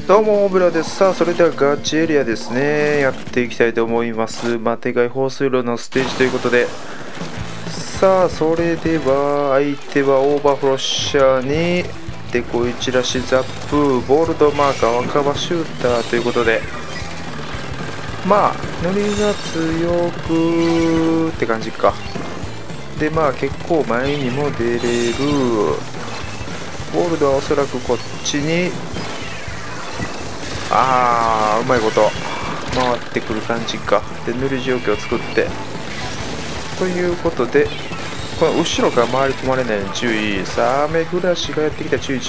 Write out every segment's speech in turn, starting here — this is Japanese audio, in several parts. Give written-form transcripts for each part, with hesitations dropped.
どうも、ブラです。さあ、それではガチエリアですね。やっていきたいと思います。マテガイ放水路のステージということで。さあ、それでは、相手はオーバーフロッシャーに、デコイチラシザップ、ボールドマーカー、若葉シューターということで、まあ、ノリが強くって感じか。で、まあ、結構前にも出れる。ボールドはおそらくこっちに、うまいこと回ってくる感じか。で塗り状況を作ってということで、この後ろから回り込まれないように注意。さあ雨降らしがやってきた。注意。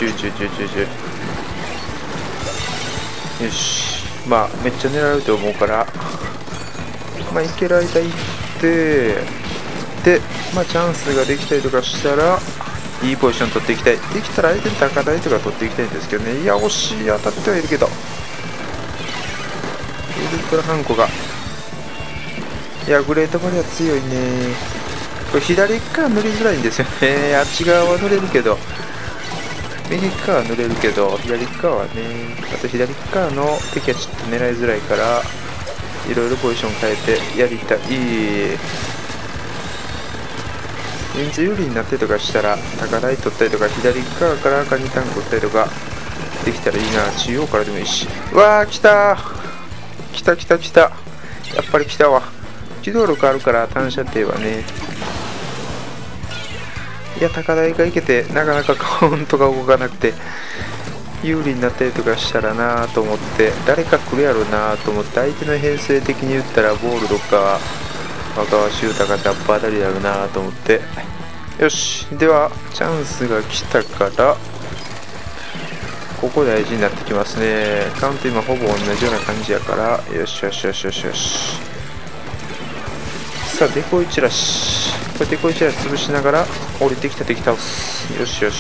よし、まあめっちゃ狙われると思うから、まあいける間行って、でまあチャンスができたりとかしたらいいポジション取っていきたい。できたら相手に高台とか取っていきたいんですけどね。いや惜しい、当たってはいるけど、ウルトラハンコが、いやグレートバリア強いね。これ左側塗りづらいんですよね。あっち側は塗れるけど、右側は塗れるけど、左側はね、あと左側の敵はちょっと狙いづらいから、いろいろポジション変えてやりたい。人数有利になったりとかしたら高台取ったりとか、左側から赤2タンク取ったりとかできたらいいな。中央からでもいいし。わー来たー、やっぱり来たわ。機動力あるから単射程はね。いや高台がいけてなかなかカウントが動かなくて有利になったりとかしたらなと思って、誰か来るやろなと思って、相手の編成的に言ったらボールとか若葉シューターがザップあたりだろうなと思って、よし、ではチャンスが来たからここ大事になってきますね。カウント今ほぼ同じような感じやから、よし。さあデコイチラシ、これデコイチラシ潰しながら降りてきた敵倒す。よし。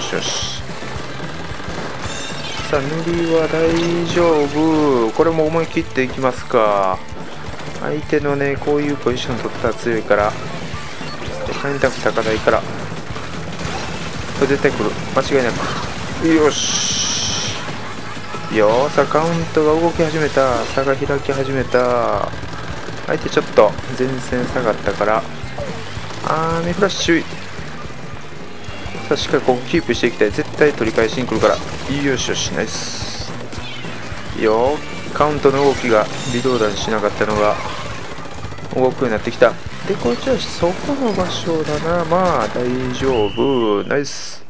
さあ塗りは大丈夫。これも思い切っていきますか。相手のねこういうポジション取ったら強いから、カニタク高台からこれ絶対来る、間違いなく。よしさあカウントが動き始めた。差が開き始めた。相手ちょっと前線下がったから、雨フラッシュ注意。さあしっかりここキープしていきたい。絶対取り返しに来るから。よしナイスよ。カウントの動きが微動だにしなかったのが動くようになってきた。でこっちはそこの場所だな。まあ大丈夫、ナイス。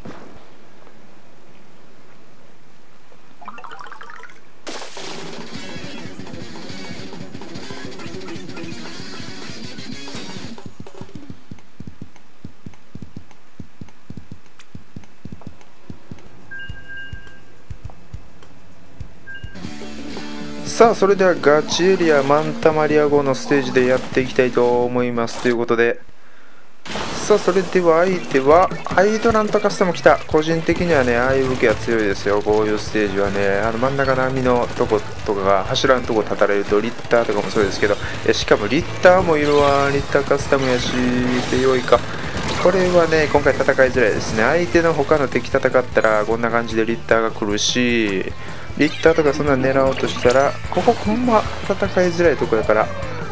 さあそれではガチエリアマンタマリア号のステージでやっていきたいと思いますということで、さあそれでは相手はハイドラントカスタム来た。個人的にはねああいう武器は強いですよ。こういうステージはね、真ん中の網のとことかが柱のとこ立たれるとリッターとかもそうですけど、しかもリッターもいるわ。リッターカスタムやしで良いか。これはね今回戦いづらいですね。相手の他の敵戦ったらこんな感じでリッターが来るし、リッターとかそんな狙おうとしたらここほんま戦いづらいとこやから、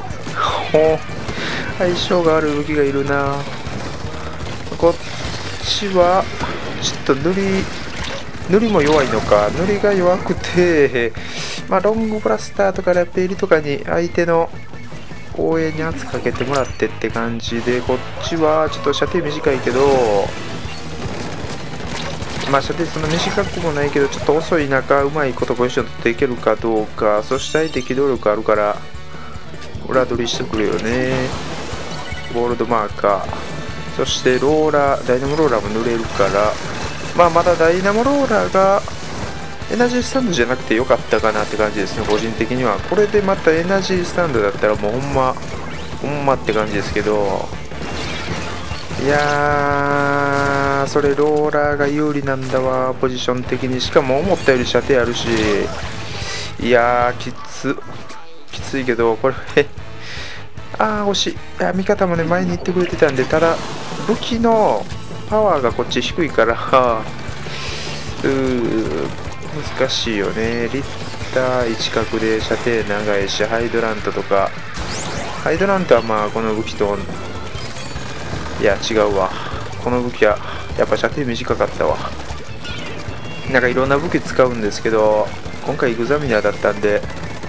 相性がある武器がいるな。こっちはちょっと塗りも弱いのか。塗りが弱くて、まあロングブラスターとかラペーリとかに相手の応援に圧かけてもらってって感じで、こっちはちょっと射程短いけど、まあ射程そんな短くもないけどちょっと遅い中うまいことポジション取っていけるかどうか。そして相手機動力あるから裏取りしてくるよね。ゴールドマーカー、そしてローラー、ダイナモローラーも塗れるから、まだダイナモローラーがエナジースタンドじゃなくてよかったかなって感じですね、個人的には。これでまたエナジースタンドだったらもうほんまって感じですけど、いやーそれローラーが有利なんだわ、ポジション的に。しかも思ったより射程あるし、いやーきついけど、これ惜しい。いや味方もね前に行ってくれてたんで、ただ武器のパワーがこっち低いから難しいよね。リッター1角で射程長いし、ハイドラントとか、ハイドラントはまあこの武器と、いや違うわ、この武器はやっぱ射程短かったわ。なんかいろんな武器使うんですけど、今回エグザミナーだったんで、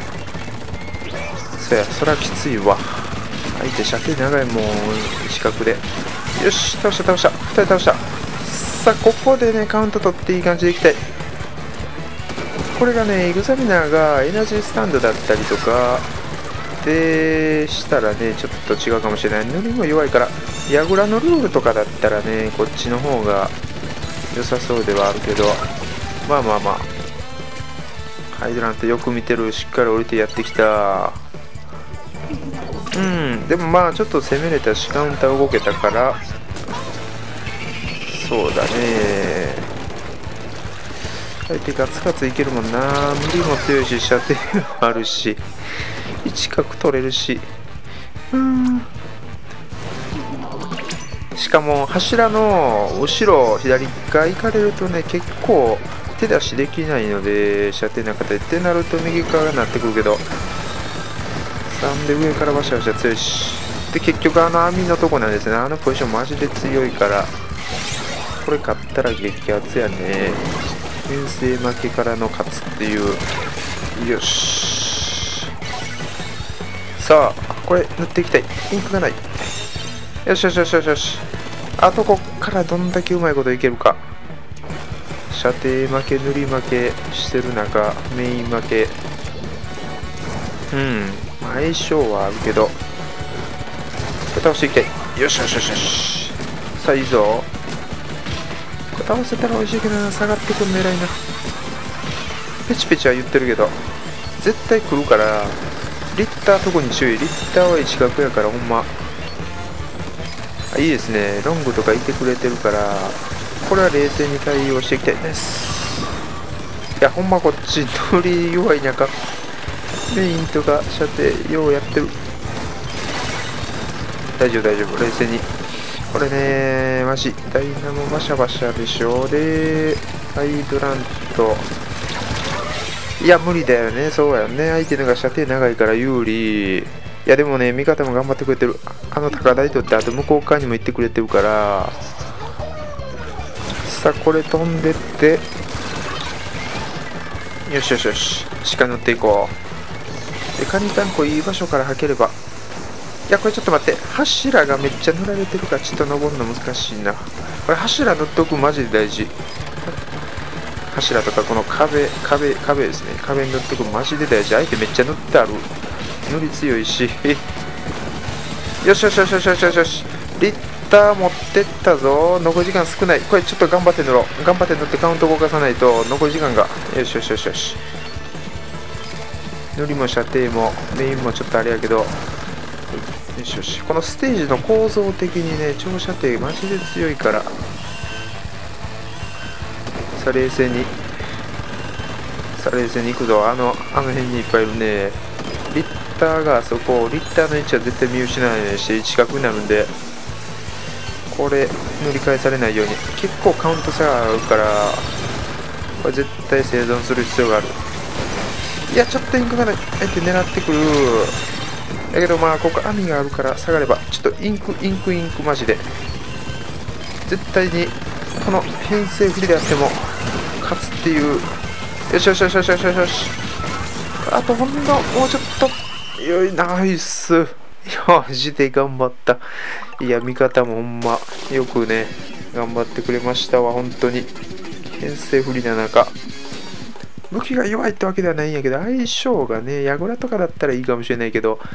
そりゃきついわ。相手射程長いもん、1角で。よし、倒した2人倒した。さあここでねカウント取っていい感じでいきたい。これがねエグザミナーがエナジースタンドだったりとかでしたらねちょっと違うかもしれない。塗りも弱いから、ヤグラのルールとかだったらねこっちの方が良さそうではあるけど、まあハイドラントよく見てる。しっかり降りてやってきた。でもまあちょっと攻めれたしカウンター動けたから、そうだね、相手ガツガツいけるもんな。無理も強いし射程もあるし1角取れるし、しかも柱の後ろ左側行かれるとね結構手出しできないので、射程なかったりってなると右側になってくるけど、3で上からバシャバシャ強いし、で結局網のとこなんですね。ポジションマジで強いから、これ勝ったら激アツやね。遠征負けからの勝つっていう。よし、さあこれ塗っていきたい。インクがない。よし、あとこっからどんだけうまいこといけるか。射程負け塗り負けしてる中メイン負け、相性はあるけど、これ倒していきたい。よし、さあいいぞ。これ倒せたら美味しいけどな。下がってくるの偉いな。ペチペチは言ってるけど絶対来るから、リッターとこに注意。リッターは1角やからほんまいいですね。ロングとかいてくれてるから、これは冷静に対応していきたいです。いやほんまこっち乗り弱い中、メインとか射程ようやってる。大丈夫冷静に。これねマジダイナモバシャバシャでしょ。でハイドラント、いや無理だよね。そうやね、相手のが射程長いから有利。いやでもね味方も頑張ってくれてる。高台取ってあと向こう側にも行ってくれてるから、さあこれ飛んでって、よししっかり乗っていこう。でカニタンコいい場所から履ければ。いやこれちょっと待って、柱がめっちゃ塗られてるからちょっと登るの難しいな。これ柱塗っておくマジで大事。柱とかこの壁ですね、壁に塗っておくマジで大事。相手めっちゃ塗ってある。塗り強いしよし、リッター持ってったぞ。残り時間少ない。これちょっと頑張って塗ろう。頑張って塗ってカウント動かさないと残り時間が。よし塗りも射程もメインもちょっとあれやけど、よしこのステージの構造的にね長射程マジで強いから、さあ冷静にいくぞ。辺にいっぱいいるね。リッターがそこ、リッターの位置は絶対見失わないようにして1角になるんで、これ塗り返されないように。結構カウント差があるから、これ絶対生存する必要がある。いやちょっとインクがない。相手狙ってくる。だけどまあここ網があるから下がれば、ちょっとインクマジで絶対にこの編成不利であっても勝つっていう。よしあとほんのもうちょっと。よい、ナイス。マジで頑張った。いや味方もほんまよくね頑張ってくれましたわ。本当に編成不利な中、武器が弱いってわけではないんやけど、相性がねヤグラとかだったらいいかもしれないけど、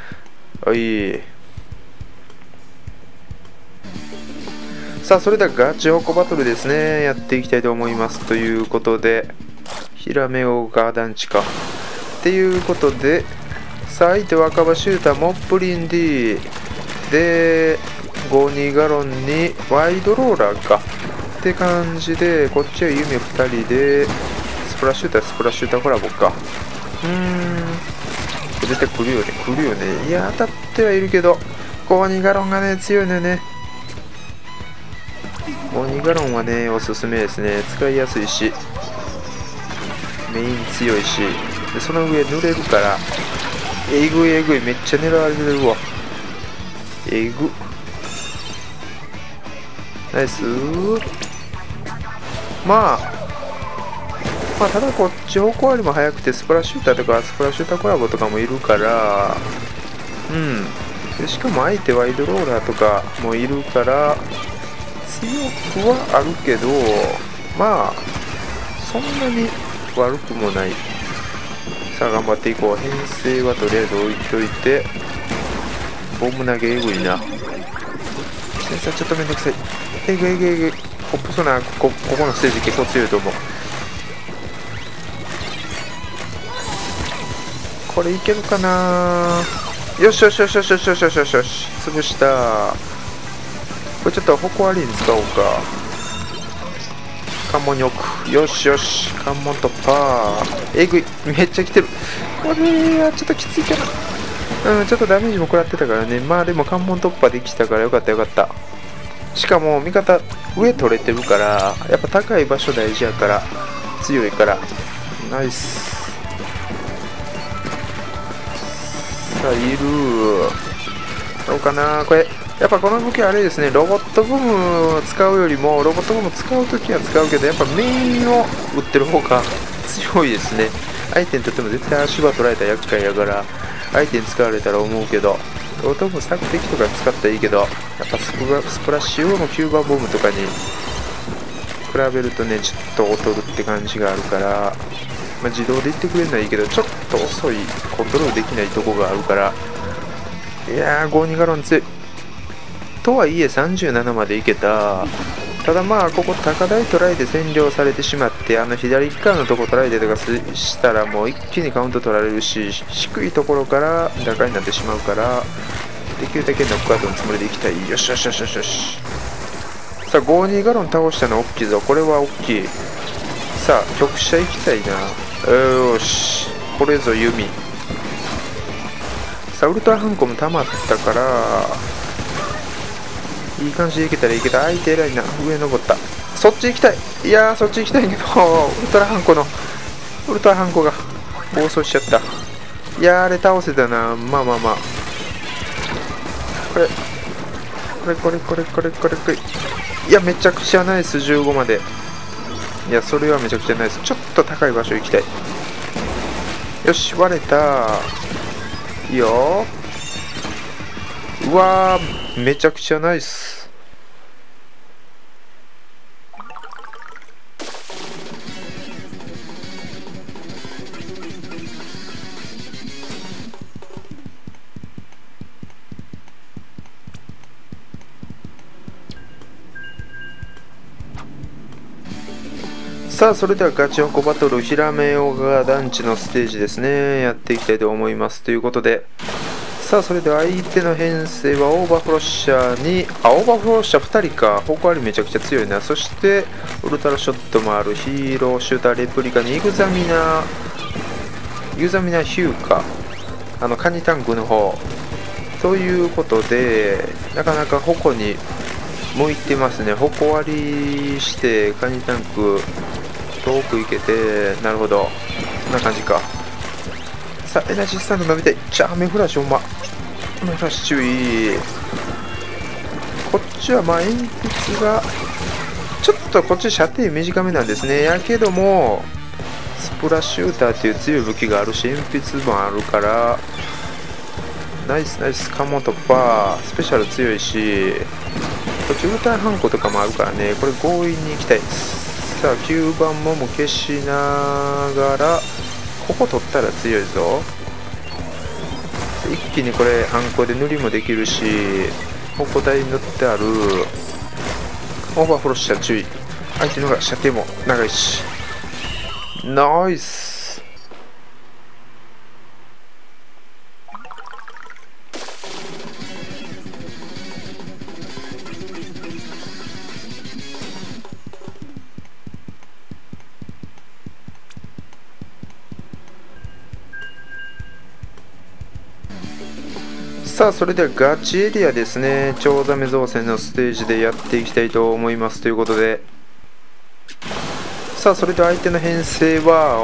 さあそれではガチホコバトルですね、やっていきたいと思います。ということでヒラメオガー団地かっていうことで、さあ相手若葉シューターモップリン D で52ガロンにワイドローラーかって感じで、こっちは夢2人でスプラッシューターコラボか。絶対来るよね。いや当たってはいるけど52ガロンがね強いのよね。52ガロンはねおすすめですね。使いやすいしメイン強いし、でその上濡れるから、えぐいえぐい、めっちゃ狙われてるわ。えぐナイスー。まあただこっち方向よりも速くてスプラッシューターとかスプラッシューターコラボとかもいるから、でしかも相手ワイドローラーとかもいるから強くはあるけど、まあそんなに悪くもない。さあ頑張っていこう。編成はとりあえず置いといて、ボム投げえぐいな。先生ちょっとめんどくさい。えぐいえぐいえぐい。ポップソナーここのステージ結構強いと思う。これいけるかな。よしよしよしよしよしよしよしよしよし、潰した。これちょっと矛割りに使おうか。関門に置く。よしよし、関門突破。えぐい、めっちゃ来てる。これはちょっときついかな。ちょっとダメージも食らってたからね。まあでも関門突破できたからよかったよかった。しかも味方上取れてるから、やっぱ高い場所大事やから、強いから。ナイス。さあいる。どうかなこれ。やっぱこの武器はあれですね、ロボットボムを使うよりも、ロボットボム使うときは使うけど、やっぱメインを撃ってる方が強いですね。相手にとっても絶対足場取られたら厄介やから、相手に使われたら思うけど、ロボットボム索敵とか使ったらいいけど、やっぱスプラッシュ用のキューバボムとかに比べるとね、ちょっと劣るって感じがあるから、自動で言ってくれるのはいいけど、ちょっと遅い、コントロールできないとこがあるから、いやー、52ガロン強い。とはいえ37までいけた。ただまあここ高台トライで占領されてしまって、左側のとこトライでとかしたらもう一気にカウント取られるし、低いところから打開になってしまうから、できるだけノックアウトのつもりでいきたい。よしよしよしよしよし。さあ52ガロン倒したの大きいぞ。これは大きい。さあ局舎行きたいな。よし、これぞ弓。さあウルトラハンコも溜まったから、いい感じでいけたらいいけど、相手偉いな。上登った。そっち行きたい。いやー、そっち行きたいけど、ウルトラハンコが暴走しちゃった。いやー、あれ倒せたな。まあまあまあ。これ。いや、めちゃくちゃナイス。15まで。いや、それはめちゃくちゃナイス。ちょっと高い場所行きたい。よし、割れた。いいよ。うわー、めちゃくちゃナイス。さあそれではガチンコバトルひらめよが団地のステージですね、やっていきたいと思います。ということで、さあそれでは相手の編成はオーバーフロッシャーに、オーバーフロッシャー2人か、方向ありめちゃくちゃ強いな。そしてウルトラショットもある。ヒーローシューターレプリカにユーザミナヒューか、カニタンクの方ということで、なかなか矛に向いてますね。矛割りしてカニタンク遠く行けて、なるほど、こんな感じか。さあエナジースタンド伸びて、じゃあ雨フラッシュ、ほんま雨フラッシュ注意。こっちはまあ鉛筆がちょっと、こっち射程短めなんですね。やけどもスプラッシューターっていう強い武器があるし、鉛筆もあるからナイスナイス。関門突破、スペシャル強いし、こっちウルトラハンコとかもあるからね、これ強引に行きたいです。さあ9番も消しながら、ここ取ったら強いぞ。一気にこれハンコで塗りもできるし、矛台に塗ってある。オーバーフロッシャー注意。相手のが射程も長いし、ナイス。さあそれではガチエリアですね、チョウザメ造船のステージでやっていきたいと思います。ということで、 さあそれで相手の編成は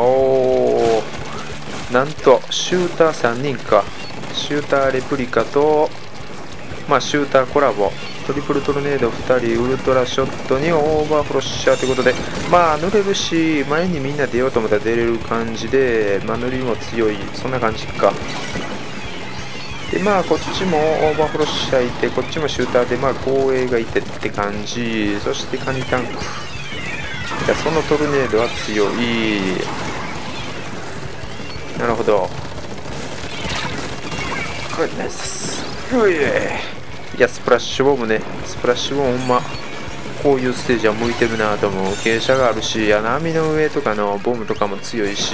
なんとシューター3人か。シューターレプリカとシューターコラボ、トリプルトルネード2人、ウルトラショットにオーバーフロッシャーということで、乗れるし、前にみんな出ようと思ったら出れる感じで、乗りも強い、そんな感じか。でこっちもオーバーフロッシャーいて、こっちもシューターで護衛がいてって感じ。そしてカニタンク、そのトルネードは強い。なるほど、これナイス。いやスプラッシュボムね、スプラッシュボムほんまこういうステージは向いてるなと思う。傾斜があるし、波の上とかのボムとかも強いし、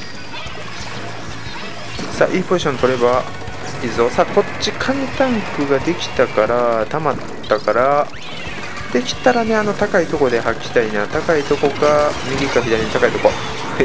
さあいいポジション取ればいいぞ。さあこっちカニタンクができたから、溜まったから、できたらね高いとこで吐きたいな。高いとこか右か左に高いとこ。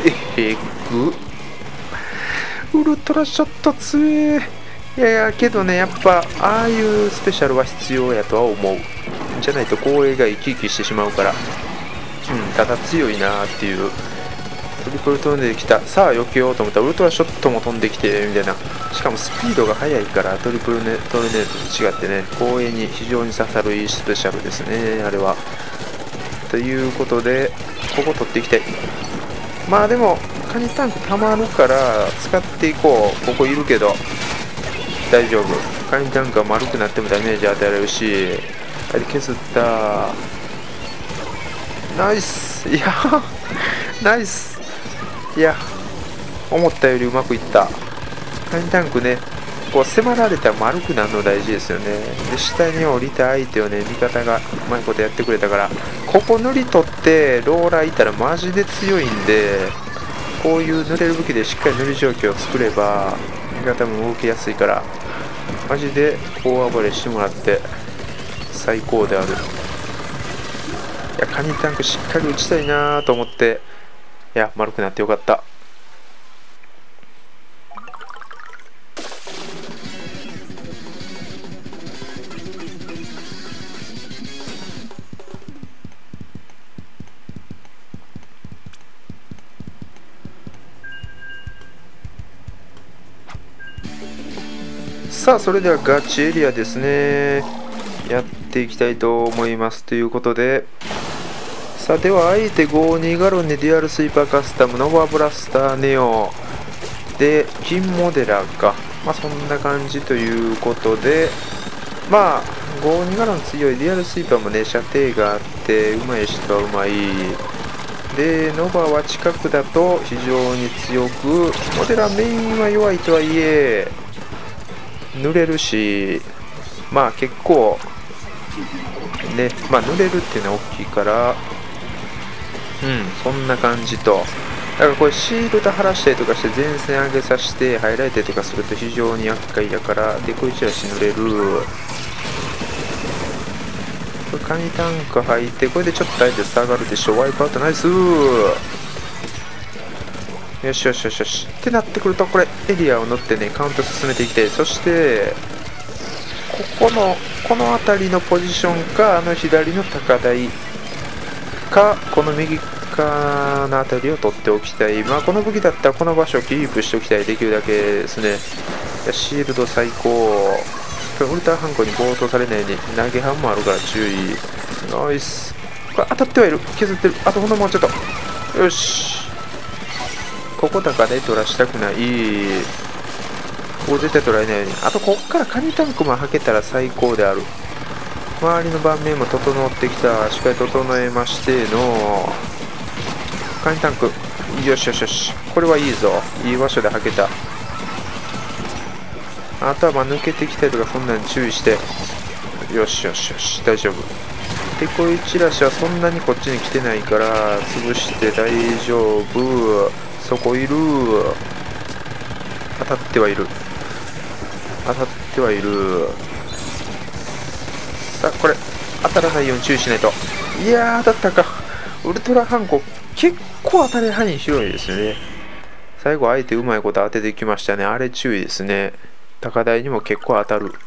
ウルトラショット強い。いやけどね、やっぱああいうスペシャルは必要やとは思う。じゃないと光栄が生き生きしてしまうから。ただ強いなっていう。トリプル飛んできた。さあ避けようと思ったらウルトラショットも飛んできてみたいな。しかもスピードが速いからトルネードと違ってね、光栄に非常に刺さるいいスペシャルですね、あれは。ということでここ取っていきたい。でもカニタンクたまるから使っていこう。ここいるけど大丈夫。カニタンクは丸くなってもダメージ与えられるし、あれ削った。ナイス。いやナイス。いや思ったよりうまくいった。カニタンクね、こう迫られたら丸くなるの大事ですよね。で下に降りた相手をね、味方がうまいことやってくれたから、ここ塗り取ってローラーいたらマジで強いんで、こういう塗れる武器でしっかり塗り状況を作れば味方も動きやすいから、マジで大暴れしてもらって最高である。いやカニタンクしっかり打ちたいなと思って、いや丸くなってよかった。さあそれではガチエリアですね、やっていきたいと思います。ということで、さあでは相手52ガロンにデュアルスイーパーカスタムノバブラスターネオで金モデラーか、そんな感じということで、52ガロン強い。デュアルスイーパーもね射程があってうまい人はうまいで、ノバは近くだと非常に強く、モデラーメインは弱いとはいえ塗れるし、結構ね、塗れるっていうのは大きいから、そんな感じと。だからこれシールド晴らしたりとかして前線上げさせてハイライトとかすると非常に厄介だから、でこいつらし塗れる。これカニタンク入って、これでちょっと相手下がるでしょ。ワイプアウトナイス。よしよしよしよしってなってくると、これエリアを乗ってねカウント進めていきたい。そしてこの辺りのポジションか、左の高台か、この右側の辺りを取っておきたい。この武器だったらこの場所をキープしておきたい。できるだけですね。シールド最高。ウルターハンコに暴投されないように投げ半もあるから注意。ナイス。これ当たってはいる。削ってる。あとほんのもうちょっと。よし、ここ高で取らしたくない。ここ絶対取られないように。あとこっからカニタンクもはけたら最高である。周りの盤面も整ってきた。しっかり整えましてのカニタンク。よしよしよし、これはいいぞ。いい場所ではけた。あとは抜けてきたりとかそんなに注意して。よしよしよし、大丈夫。でこいチラシはそんなにこっちに来てないから潰して大丈夫。そこいる。当たってはいる。当たってはいる。さあこれ当たらないように注意しないと。いやー当たったか。ウルトラハンコ結構当たり範囲広いですよね。最後相手うまいこと当ててきましたね。あれ注意ですね。高台にも結構当たる。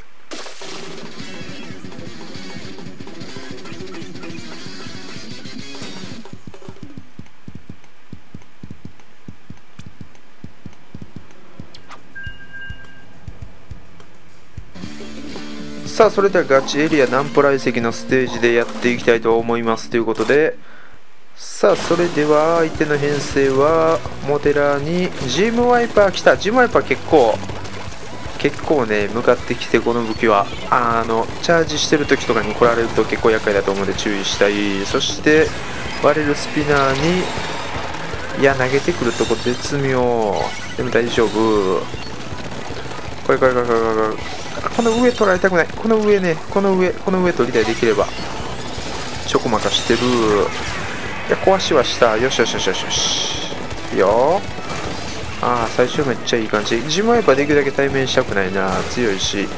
さあそれではガチエリアナンプラ遺跡のステージでやっていきたいと思いますということで、さあそれでは相手の編成はモデラーにジームワイパー来た。ジームワイパー結構ね向かってきて、この武器はチャージしてる時とかに来られると結構厄介だと思うので注意したい。そして割れるスピナーに、いや投げてくるとこ絶妙。でも大丈夫。これこの上取られたくない。この上取りたい。できればちょこまかしてる。いや壊しはした。よしよしよしよしよしよ。最初めっちゃいい感じ。自分はやっぱできるだけ対面したくないな。強いし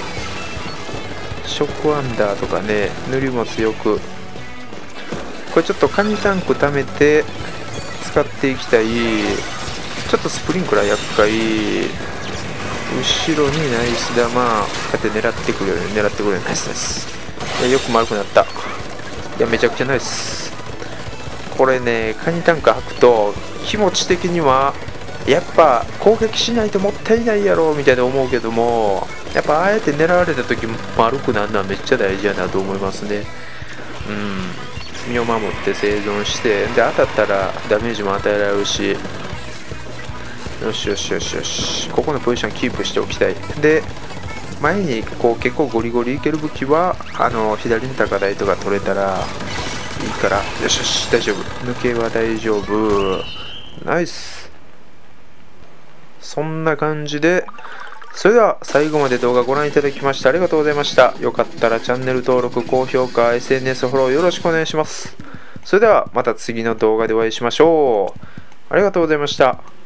ショックアンダーとかね、塗りも強く。これちょっとカニタンク貯めて使っていきたい。ちょっとスプリンクラー厄介。後ろにナイス玉こうやって狙ってくるよね。ナイスナイス。いやよく丸くなった。いやめちゃくちゃナイス。これねカニタンク履くと気持ち的にはやっぱ攻撃しないともったいないやろみたいな思うけども、やっぱあえて狙われた時丸くなるのはめっちゃ大事やなと思いますね。身を守って生存して、で当たったらダメージも与えられるし、よしよしよしよし、ここのポジションキープしておきたい。で前にこう結構ゴリゴリいける武器は左に高台とか取れたらいいから。よしよし大丈夫。抜けは大丈夫。ナイス。そんな感じで、それでは最後まで動画ご覧いただきましてありがとうございました。よかったらチャンネル登録、高評価、SNS フォローよろしくお願いします。それではまた次の動画でお会いしましょう。ありがとうございました。